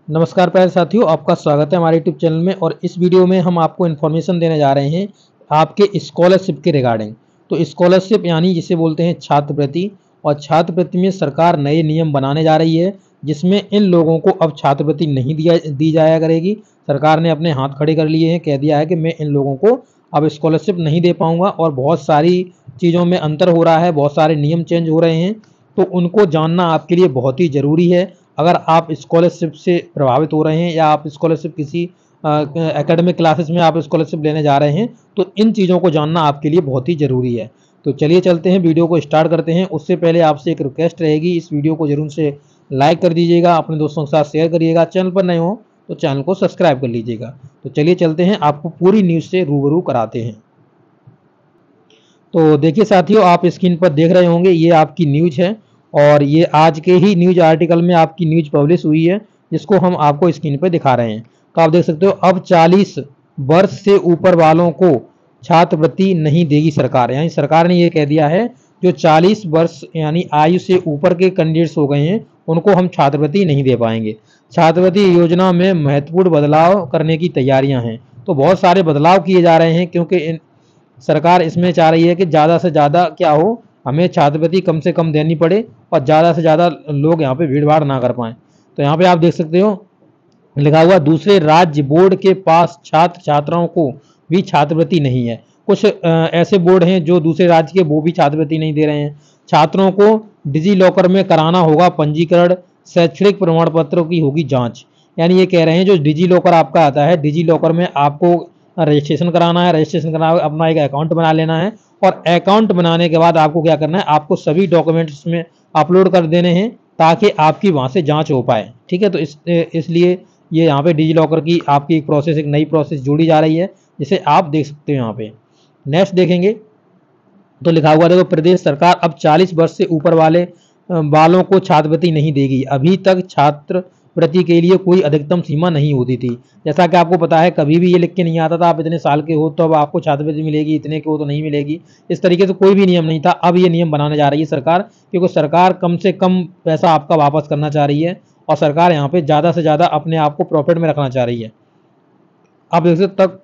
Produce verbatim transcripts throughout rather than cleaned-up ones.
नमस्कार प्यारे साथियों, आपका स्वागत है हमारे यूट्यूब चैनल में। और इस वीडियो में हम आपको इन्फॉर्मेशन देने जा रहे हैं आपके स्कॉलरशिप के रिगार्डिंग। तो स्कॉलरशिप यानी जिसे बोलते हैं छात्रवृत्ति, और छात्रवृत्ति में सरकार नए नियम बनाने जा रही है जिसमें इन लोगों को अब छात्रवृत्ति नहीं दिया दी जाया करेगी। सरकार ने अपने हाथ खड़े कर लिए हैं, कह दिया है कि मैं इन लोगों को अब स्कॉलरशिप नहीं दे पाऊंगा। और बहुत सारी चीज़ों में अंतर हो रहा है, बहुत सारे नियम चेंज हो रहे हैं, तो उनको जानना आपके लिए बहुत ही ज़रूरी है। अगर आप स्कॉलरशिप से प्रभावित हो रहे हैं या आप स्कॉलरशिप किसी एकेडमिक क्लासेस में आप स्कॉलरशिप लेने जा रहे हैं, तो इन चीज़ों को जानना आपके लिए बहुत ही ज़रूरी है। तो चलिए चलते हैं, वीडियो को स्टार्ट करते हैं। उससे पहले आपसे एक रिक्वेस्ट रहेगी, इस वीडियो को जरूर से लाइक कर दीजिएगा, अपने दोस्तों के साथ शेयर करिएगा, चैनल पर नए हो तो चैनल को सब्सक्राइब कर लीजिएगा। तो चलिए चलते हैं, आपको पूरी न्यूज़ से रूबरू कराते हैं। तो देखिए साथियों, आप स्क्रीन पर देख रहे होंगे, ये आपकी न्यूज़ है और ये आज के ही न्यूज आर्टिकल में आपकी न्यूज पब्लिश हुई है, जिसको हम आपको स्क्रीन पर दिखा रहे हैं। तो आप देख सकते हो, अब चालीस वर्ष से ऊपर वालों को छात्रवृत्ति नहीं देगी सरकार। यानी सरकार ने ये कह दिया है, जो चालीस वर्ष यानी आयु से ऊपर के कैंडिडेट्स हो गए हैं, उनको हम छात्रवृत्ति नहीं दे पाएंगे। छात्रवृत्ति योजना में महत्वपूर्ण बदलाव करने की तैयारियां हैं। तो बहुत सारे बदलाव किए जा रहे हैं, क्योंकि इन सरकार इसमें चाह रही है कि ज़्यादा से ज़्यादा क्या हो, हमें छात्रवृत्ति कम से कम देनी पड़े और ज़्यादा से ज़्यादा लोग यहाँ पे भीड़ भाड़ ना कर पाएँ। तो यहाँ पे आप देख सकते हो लिखा हुआ, दूसरे राज्य बोर्ड के पास छात्र छात्राओं को भी छात्रवृत्ति नहीं है। कुछ ऐसे बोर्ड हैं जो दूसरे राज्य के, वो भी छात्रवृत्ति नहीं दे रहे हैं। छात्रों को डिजी लॉकर में कराना होगा पंजीकरण, शैक्षणिक प्रमाण पत्रों की होगी जाँच। यानी ये कह रहे हैं, जो डिजी लॉकर आपका आता है, डिजी लॉकर में आपको रजिस्ट्रेशन कराना है, रजिस्ट्रेशन करा अपना एक अकाउंट बना लेना है, और अकाउंट बनाने के बाद आपको क्या करना है, आपको सभी डॉक्यूमेंट्स में अपलोड कर देने हैं ताकि आपकी वहाँ से जांच हो पाए। ठीक है, तो इस इसलिए ये यहाँ पे डिजी लॉकर की आपकी एक प्रोसेस, एक नई प्रोसेस जोड़ी जा रही है, जिसे आप देख सकते हो यहाँ पे। नेक्स्ट देखेंगे तो लिखा हुआ देखो, प्रदेश सरकार अब चालीस वर्ष से ऊपर वाले वालों को छात्रवृत्ति नहीं देगी। अभी तक छात्र वृत्ति के लिए कोई अधिकतम सीमा नहीं होती थी। जैसा कि आपको पता है, कभी भी ये लिख के नहीं आता था आप इतने साल के हो तो अब आपको छात्रवृत्ति मिलेगी, इतने के हो तो नहीं मिलेगी। इस तरीके से कोई भी नियम नहीं था। अब ये नियम बनाने जा रही है सरकार, क्योंकि सरकार कम से कम पैसा आपका वापस करना चाह रही है, और सरकार यहाँ पे ज़्यादा से ज़्यादा अपने आप को प्रॉफिट में रखना चाह रही है। आप देख सकते तक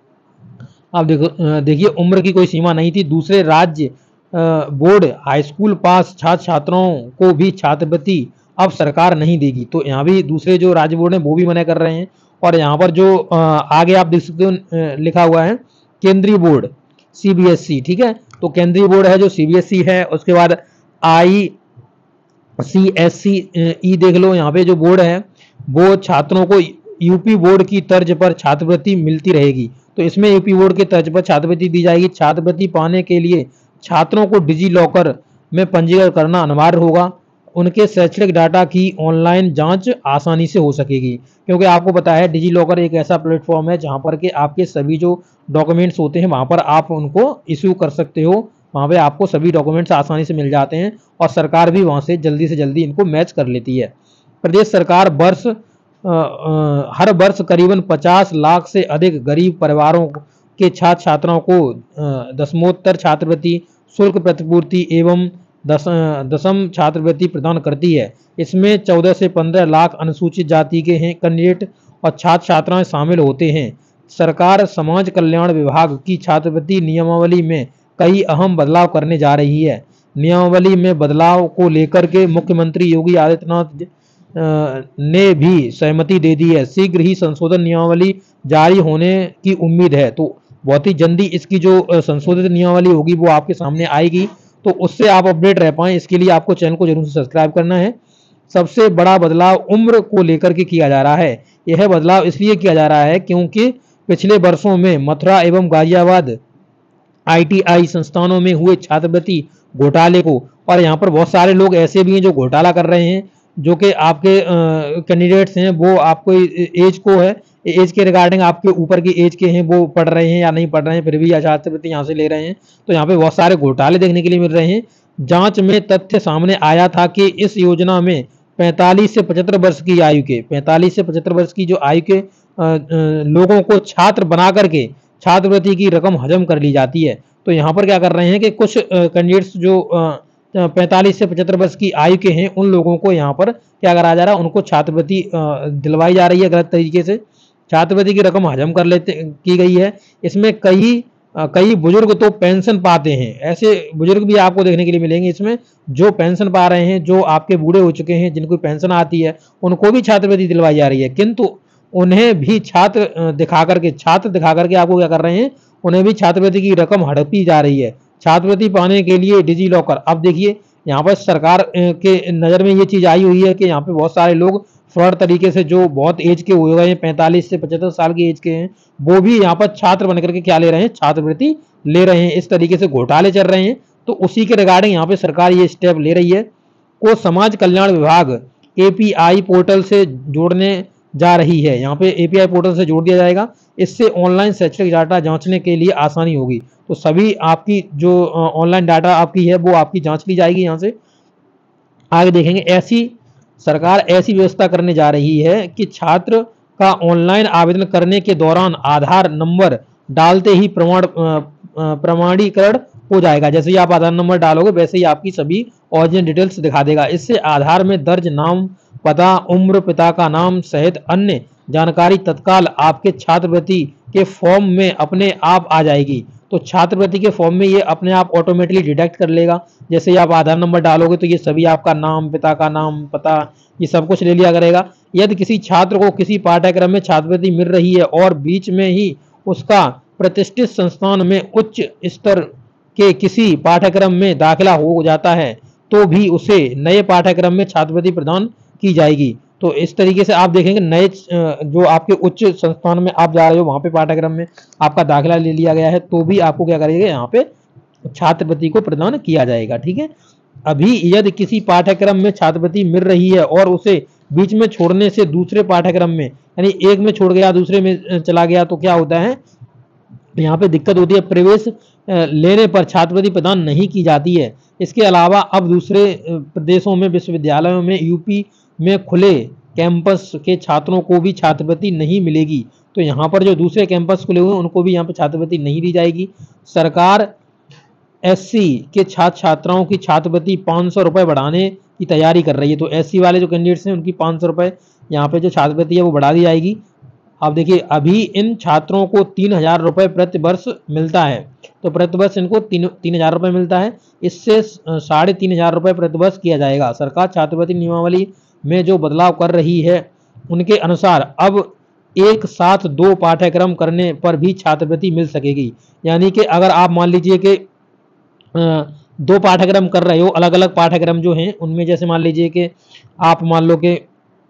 आप देखो देखिए, उम्र की कोई सीमा नहीं थी। दूसरे राज्य बोर्ड हाई स्कूल पास छात्र छात्राओं को भी छात्रवृत्ति अब सरकार नहीं देगी। तो यहाँ भी दूसरे जो राज्य बोर्ड हैं वो भी मना कर रहे हैं। और यहाँ पर जो आगे आप देख सकते हो लिखा हुआ है, केंद्रीय बोर्ड सीबीएसई। ठीक है, तो केंद्रीय बोर्ड है जो सीबीएसई है, उसके बाद आई सी एस सी ई देख लो, यहाँ पे जो बोर्ड है वो छात्रों को यूपी बोर्ड की तर्ज पर छात्रवृत्ति मिलती रहेगी। तो इसमें यूपी बोर्ड के तर्ज पर छात्रवृत्ति दी जाएगी। छात्रवृत्ति पाने के लिए छात्रों को डिजी लॉकर में पंजीकरण करना अनिवार्य होगा। उनके शैक्षणिक डाटा की ऑनलाइन जांच आसानी से हो सकेगी, क्योंकि आपको पता है डिजी लॉकर एक ऐसा प्लेटफॉर्म है जहां पर के आपके सभी जो डॉक्यूमेंट्स होते हैं वहां पर आप उनको इशू कर सकते हो। वहां पे आपको सभी डॉक्यूमेंट्स आसानी से मिल जाते हैं, और सरकार भी वहां से जल्दी से जल्दी इनको मैच कर लेती है। प्रदेश सरकार वर्ष आ, आ, हर वर्ष करीबन पचास लाख से अधिक गरीब परिवारों के छात्र छात्राओं को दसमोत्तर छात्रवृत्ति, शुल्क प्रतिपूर्ति एवं दस दसम छात्रवृत्ति प्रदान करती है। इसमें चौदह से पंद्रह लाख अनुसूचित जाति के हैं कैंडिडेट और छात्र छात्राएं शामिल होते हैं। सरकार समाज कल्याण विभाग की छात्रवृत्ति नियमावली में कई अहम बदलाव करने जा रही है। नियमावली में बदलाव को लेकर के मुख्यमंत्री योगी आदित्यनाथ ने भी सहमति दे दी है। शीघ्र ही संशोधन नियमावली जारी होने की उम्मीद है। तो बहुत ही जल्दी इसकी जो संशोधित नियमावली होगी वो आपके सामने आएगी, तो उससे आप अपडेट रह पाएं, इसके लिए आपको चैनल को जरूर से सब्सक्राइब करना है। सबसे बड़ा बदलाव उम्र को लेकर के किया जा रहा है। यह बदलाव इसलिए किया जा रहा है क्योंकि पिछले वर्षों में मथुरा एवं गाजियाबाद आई टी आई संस्थानों में हुए छात्रवृत्ति घोटाले को, और यहाँ पर बहुत सारे लोग ऐसे भी हैं जो घोटाला कर रहे हैं, जो कि आपके कैंडिडेट्स हैं वो आपको एज को है एज के रिगार्डिंग आपके ऊपर की एज के हैं, वो पढ़ रहे हैं या नहीं पढ़ रहे हैं, फिर भी छात्रवृत्ति यहाँ से ले रहे हैं। तो यहाँ पे बहुत सारे घोटाले देखने के लिए मिल रहे हैं। जांच में तथ्य सामने आया था कि इस योजना में पैंतालीस से पचहत्तर वर्ष की आयु के पैंतालीस से पचहत्तर वर्ष की जो आयु के लोगों को छात्र बना करके छात्रवृत्ति की रकम हजम कर ली जाती है। तो यहाँ पर क्या कर रहे हैं कि कुछ कैंडिडेट्स जो पैंतालीस से पचहत्तर वर्ष की आयु के हैं उन लोगों को यहाँ पर क्या करा जा रहा है, उनको छात्रवृत्ति दिलवाई जा रही है गलत तरीके से। छात्रवृत्ति की रकम हजम कर लेते की गई है। इसमें कई कई बुजुर्ग तो पेंशन पाते हैं, ऐसे बुजुर्ग भी आपको देखने के लिए मिलेंगे इसमें जो पेंशन पा रहे हैं, जो आपके बूढ़े हो चुके हैं जिनको पेंशन आती है उनको भी छात्रवृत्ति दिलवाई जा रही है, किंतु उन्हें भी छात्र दिखा करके छात्र दिखा करके आपको क्या कर रहे हैं, उन्हें भी छात्रवृत्ति की रकम हड़पी जा रही है। छात्रवृत्ति पाने के लिए डिजी लॉकर, अब देखिए यहाँ पर सरकार के नज़र में ये चीज़ आई हुई है कि यहाँ पे बहुत सारे लोग फ्रॉड तरीके से जो बहुत एज के हुए हैं, पैंतालीस से पचहत्तर साल की एज के हैं, वो भी यहाँ पर छात्र बनकर के क्या ले रहे हैं, छात्रवृत्ति ले रहे हैं। इस तरीके से घोटाले चल रहे हैं, तो उसी के रिगार्डिंग यहाँ पे सरकार ये स्टेप ले रही है। को समाज कल्याण विभाग एपीआई पोर्टल से जोड़ने जा रही है। यहाँ पे एपीआई पोर्टल से जोड़ दिया जाएगा, इससे ऑनलाइन शैक्षणिक डाटा जांचने के लिए आसानी होगी। तो सभी आपकी जो ऑनलाइन डाटा आपकी है वो आपकी जांच ली जाएगी। यहाँ से आगे देखेंगे, ऐसी सरकार ऐसी व्यवस्था करने जा रही है कि छात्र का ऑनलाइन आवेदन करने के दौरान आधार नंबर डालते ही प्रमाण प्रमाणीकरण हो जाएगा। जैसे ही आप आधार नंबर डालोगे वैसे ही आपकी सभी ओरिजिनल डिटेल्स दिखा देगा। इससे आधार में दर्ज नाम, पता, उम्र, पिता का नाम सहित अन्य जानकारी तत्काल आपके छात्रवृत्ति के फॉर्म में अपने आप आ जाएगी। तो छात्रवृत्ति के फॉर्म में ये अपने आप ऑटोमेटिकली डिटेक्ट कर लेगा। जैसे ही आप आधार नंबर डालोगे तो ये सभी आपका नाम, पिता का नाम, पता, ये सब कुछ ले लिया करेगा। यदि किसी छात्र को किसी पाठ्यक्रम में छात्रवृत्ति मिल रही है और बीच में ही उसका प्रतिष्ठित संस्थान में उच्च स्तर के किसी पाठ्यक्रम में दाखिला हो जाता है तो भी उसे नए पाठ्यक्रम में छात्रवृत्ति प्रदान की जाएगी। तो इस तरीके से आप देखेंगे नए जो आपके उच्च संस्थान में आप जा रहे हो वहाँ पे पाठ्यक्रम में आपका दाखिला ले लिया गया है तो भी आपको क्या करेगा, यहाँ पे छात्रवृत्ति को प्रदान किया जाएगा। ठीक है, अभी यदि किसी पाठ्यक्रम में छात्रवृत्ति मिल रही है और उसे बीच में छोड़ने से दूसरे पाठ्यक्रम में, यानी एक में छोड़ गया दूसरे में चला गया, तो क्या होता है, यहाँ पे दिक्कत होती है, प्रवेश लेने पर छात्रवृत्ति प्रदान नहीं की जाती है। इसके अलावा अब दूसरे प्रदेशों में, विश्वविद्यालयों में, यूपी में खुले कैंपस के छात्रों को भी छात्रवृत्ति नहीं मिलेगी। तो यहाँ पर जो दूसरे कैंपस खुले हुए हैं उनको भी यहाँ पर छात्रवृत्ति नहीं दी जाएगी। सरकार एससी के छात्र छात्राओं की छात्रवृत्ति पाँच सौ रुपये बढ़ाने की तैयारी कर रही है। तो एससी वाले जो कैंडिडेट्स हैं उनकी पाँच सौ रुपये यहाँ पे जो छात्रवृत्ति है वो बढ़ा दी जाएगी। आप देखिए, अभी इन छात्रों को तीन हजार रुपये प्रति वर्ष मिलता है, तो प्रति वर्ष इनको तीन तीन हजार रुपये मिलता है। इससे साढ़े तीन हजार रुपये प्रति वर्ष किया जाएगा। सरकार छात्रवृत्ति नियमावली में जो बदलाव कर रही है उनके अनुसार अब एक साथ दो पाठ्यक्रम करने पर भी छात्रवृत्ति मिल सकेगी। यानी कि अगर आप मान लीजिए कि दो पाठ्यक्रम कर रहे हो, अलग अलग पाठ्यक्रम जो हैं उनमें, जैसे मान लीजिए कि आप मान लो कि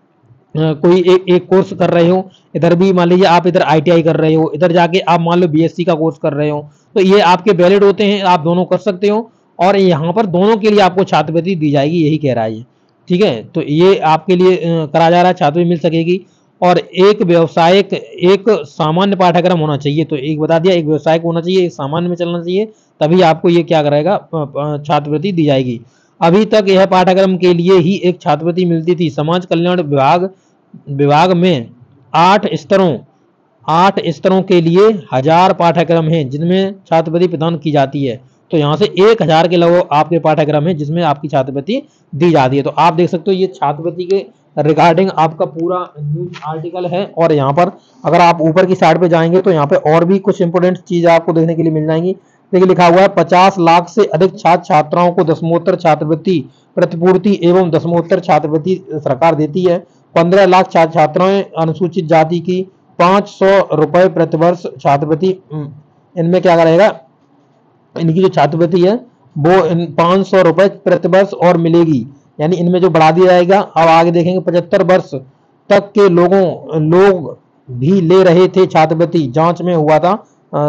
कोई एक एक कोर्स कर रहे हो, इधर भी मान लीजिए आप इधर आईटीआई कर रहे हो, इधर जाके आप मान लो बीएससी का कोर्स कर रहे हो, तो ये आपके वैलिड होते हैं, आप दोनों कर सकते हो और यहाँ पर दोनों के लिए आपको छात्रवृत्ति दी जाएगी, यही कह रहा है ये। ठीक है, तो ये आपके लिए करा जा रहा है, छात्रवृत्ति मिल सकेगी। और एक व्यवसायिक, एक सामान्य पाठ्यक्रम होना चाहिए, तो एक बता दिया, एक व्यवसायिक होना चाहिए, एक सामान्य में चलना चाहिए, तभी आपको ये क्या करेगा, छात्रवृत्ति दी जाएगी। अभी तक यह पाठ्यक्रम के लिए ही एक छात्रवृत्ति मिलती थी। समाज कल्याण विभाग विभाग में आठ स्तरों आठ स्तरों के लिए हजार पाठ्यक्रम हैं जिनमें छात्रवृत्ति प्रदान की जाती है। तो यहाँ से एक हजार के लगभग आपके पाठ्यक्रम है जिसमें आपकी छात्रवृत्ति दी जाती है। तो आप देख सकते हो ये छात्रवृत्ति के रिगार्डिंग आपका पूरा न्यूज आर्टिकल है। और यहाँ पर अगर आप ऊपर की साइड पे जाएंगे तो यहाँ पे और भी कुछ इंपोर्टेंट चीज आपको देखने के लिए मिल जाएंगी। देखिए, लिखा हुआ है पचास लाख से अधिक छात्र छात्राओं को दसमोत्तर छात्रवृत्ति प्रतिपूर्ति एवं दसमोत्तर छात्रवृत्ति सरकार देती है। पंद्रह लाख छात्र छात्राएं अनुसूचित जाति की पाँच सौ रुपये प्रतिवर्ष छात्रवृत्ति, इनमें क्या करेगा, इनकी जो छात्रवृत्ति है वो पाँच सौ रुपये प्रतिवर्ष और मिलेगी, यानी इनमें जो बढ़ा दिया जाएगा। अब आगे देखेंगे, पचहत्तर वर्ष तक के लोगों लोग भी ले रहे थे छात्रवृत्ति, जांच में हुआ था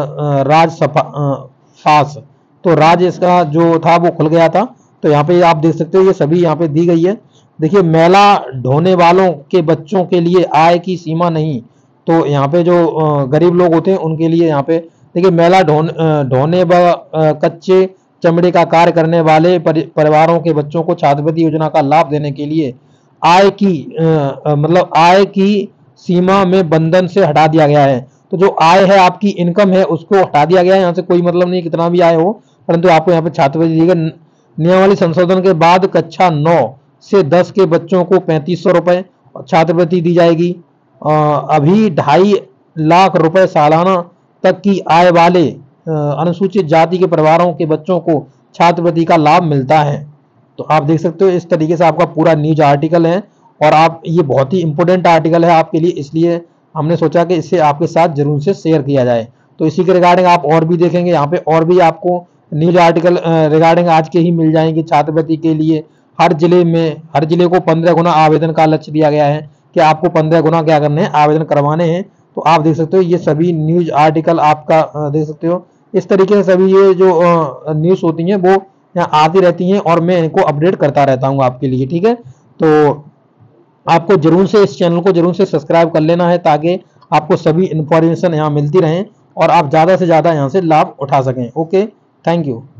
राजसभा पास, तो राज्य इसका जो था वो खुल गया था। तो यहाँ पे आप देख सकते हो ये सभी यहाँ पे दी गई है। देखिए, मेला ढोने वालों के बच्चों के लिए आय की सीमा नहीं, तो यहाँ पे जो गरीब लोग होते हैं उनके लिए यहाँ पे देखिए, मेला ढोन ढोने व कच्चे चमड़े का कार्य करने वाले परिवारों के बच्चों को छात्रवृत्ति योजना का लाभ देने के लिए आय की आ, मतलब आय की सीमा में बंधन से हटा दिया गया है। तो जो आय है, आपकी इनकम है, उसको हटा दिया गया है। यहाँ से कोई मतलब नहीं कितना भी आय हो, परंतु आपको यहाँ पे छात्रवृत्ति देगा। नियमावली संशोधन के बाद कक्षा नौ से दस के बच्चों को पैंतीस सौ रुपए छात्रवृत्ति दी जाएगी। अभी ढाई लाख रुपए सालाना तक की आय वाले अनुसूचित जाति के परिवारों के बच्चों को छात्रवृत्ति का लाभ मिलता है। तो आप देख सकते हो इस तरीके से आपका पूरा न्यूज आर्टिकल है, और आप ये बहुत ही इंपॉर्टेंट आर्टिकल है आपके लिए, इसलिए हमने सोचा कि इसे आपके साथ जरूर से शेयर किया जाए। तो इसी के रिगार्डिंग आप और भी देखेंगे, यहाँ पे और भी आपको न्यूज आर्टिकल रिगार्डिंग आज के ही मिल जाएंगे। छात्रवृत्ति के लिए हर जिले में हर जिले को पंद्रह गुना आवेदन का लक्ष्य दिया गया है कि आपको पंद्रह गुना क्या करने हैं, आवेदन करवाने हैं। तो आप देख सकते हो ये सभी न्यूज आर्टिकल आपका देख सकते हो। इस तरीके से सभी ये जो न्यूज होती हैं वो यहाँ आती रहती हैं और मैं इनको अपडेट करता रहता हूँ आपके लिए, ठीक है। तो आपको जरूर से इस चैनल को जरूर से सब्सक्राइब कर लेना है ताकि आपको सभी इंफॉर्मेशन यहाँ मिलती रहें और आप ज़्यादा से ज़्यादा यहाँ से लाभ उठा सकें। Okay, thank you.